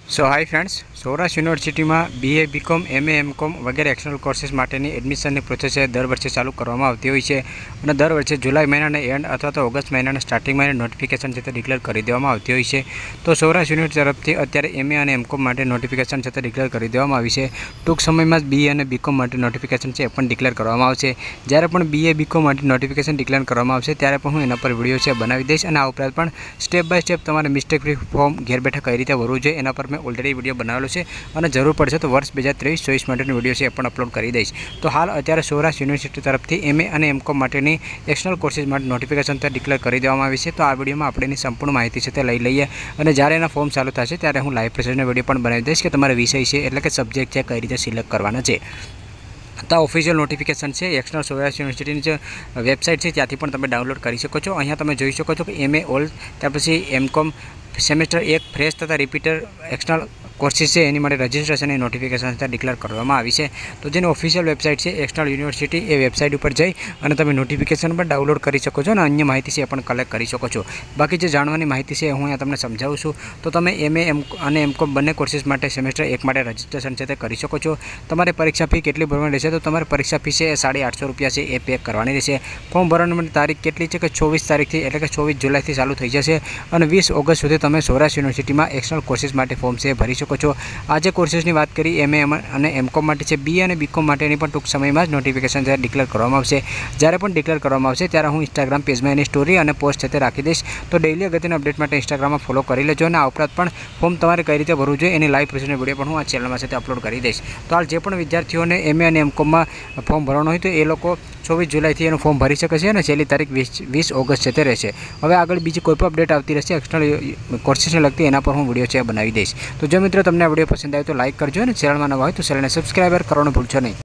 सो hi friends, Saurashtra University में BA BCom MA MCom वगैरह external courses माटेनी एडमिशन प्रोसेस दर वर्षे चालू करवामां आवती होय छे अने दर वर्षे जुलाई महीना एंड अथवा तो ऑगस्ट महीना स्टार्टिंग में नोटिफिकेशन है डिक्लेर कर देवामां आवती होय छे। तो सौराष्ट्र यूनिवर्सिटी तरफथी अत्यारे एमए अने एमकॉम माटे नोटिफिकेशन है डिक्लेर कर देवामां आवी छे। टूंक समय में बीए अने बीकॉम माटे नोटिफिकेशन है पण डिक्लेर करवामां आवशे। ज्यारे पण बीए बीकॉम माटे नोटिफिकेशन डिक्लेर करवामां आवशे त्यारे पण हुं एना पर विडियो छे बनावी दईश अने आ उपरांत पण स्टेप बाय स्टेप तमारे मिस्टेक फ्री फॉर्म घेर बैठा कई रीते भरवुं जोईए एना पर मैं ऑलरेडी विडियो बनावेलो छे અને જરૂર પડશે તો વર્ષ 2023-24 માટેનો વિડીયો છે એ પણ અપલોડ કરી દઈશ। તો હાલ અત્યારે સૌરાષ્ટ્ર યુનિવર્સિટી તરફથી એમએ અને એમકોમ માટેની એક્સટર્નલ કોર્सेस માટે નોટિફિકેશન તો ડિક્લેર કરી દેવામાં આવી છે। તો આ વિડીયોમાં આપણે એની સંપૂર્ણ માહિતી છે તે લઈ લઈએ અને જ્યારે એના ફોર્મ ચાલુ થશે ત્યારે હું લાઈવ પ્રેઝન્ટેશનનો વિડીયો પણ બનાવી દઈશ કે તમારો વિષય છે એટલે કે સબ્જેક્ટ છે કઈ રીતે સિલેક્ટ કરવાના છે। तो ऑफिशियल नोटिफिकेशन है एक्सटर्नल सौराष्ट्र यूनिवर्सिटी जो वेबसाइट है त्याथी पण तमे डाउनलॉड कर सको छो। अहींया तमे जोई शको छो कि एमए ऑल त्यार पछी एमकॉम सेमेस्टर 1 फ्रेश तथा रिपीटर एक्सटर्नल कोर्सेस है एनी माटे रजिस्ट्रेशन नोटिफिकेशन डिक्लेर करवामां आवी छे। तो जेनी ऑफिशियल वेबसाइट है एक्सटर्नल यूनिवर्सिटी ए वेबसाइट पर जई अने तमे नोटिफिकेशन पर डाउनलॉड करी शको छो अने अन्य माहिती से पण कलेक्ट करी शको छो। बाकी जे जाणवानी माहिती है हूँ तमने समझावुं छुं। तो तमे एमए अने एमकॉम बंने कोर्सेस माटे सेमेस्टर 1 माटे रजिस्ट्रेशन है करी शको छो। तमारे परीक्षा फी केटली भरवानी रहेशे तो तमारे परीक्षा फी है 850 रुपया है ए पे करवानी रहेशे। फॉर्म भरवानी तारीख केटली है कि 24 तारीख थी एटले के 24 जुलाई थी चालू थई जशे अने 20 ऑगस्ट सुधी तमे सौराष्ट्र यूनिवर्सिटी में एक्सटर्नल कोर्सेस माटे फॉर्म से भरी शको छो। आज कोर्सेस की बात करी एमए अने एमकॉम माटे छे बीए अने बीकॉम माटेनी पण टूंक समय में नोटिफिकेशन डिक्लेर करवामां आवशे। ज्यारे पण डिक्लेर करवामां आवशे त्यारे हूँ इंस्टाग्राम पेज में एनी स्टोरी और पोस्ट है राखी दईश। तो डेली अगत्यना अपडेट माटे इंस्टाग्राम में फॉलो करी लेजो अने आ उपरांत पण फॉर्म तमारे कई रीते भरवुं जोईए एनी लाइव प्रेजेंटेशन विडियो पण हूँ आ चेनल में अपलोड करी दईश। तो हाल जे पण विद्यार्थीओने एमए अने एमकॉम में फॉर्म भरवानुं होय तो ए लोको 24 जुलाई थी एनुं फॉर्म भरी शके छे अने छेल्ली तारीख 20 ऑगस्ट छे ते रहेशे। हवे आगळ बीजी कोई पण अपडेट आवती रहेशे एक्सटर्नल कोर्सेसने लगती एना पर हूँ विडियो छे बनावी दईश। तो जो मित्रों तमने आ विडियो पसंद आवे तो लाइक करजो अने चेनल में नवा होय तो चेनलने सब्सक्राइब करवानुं भूलशो नहीं।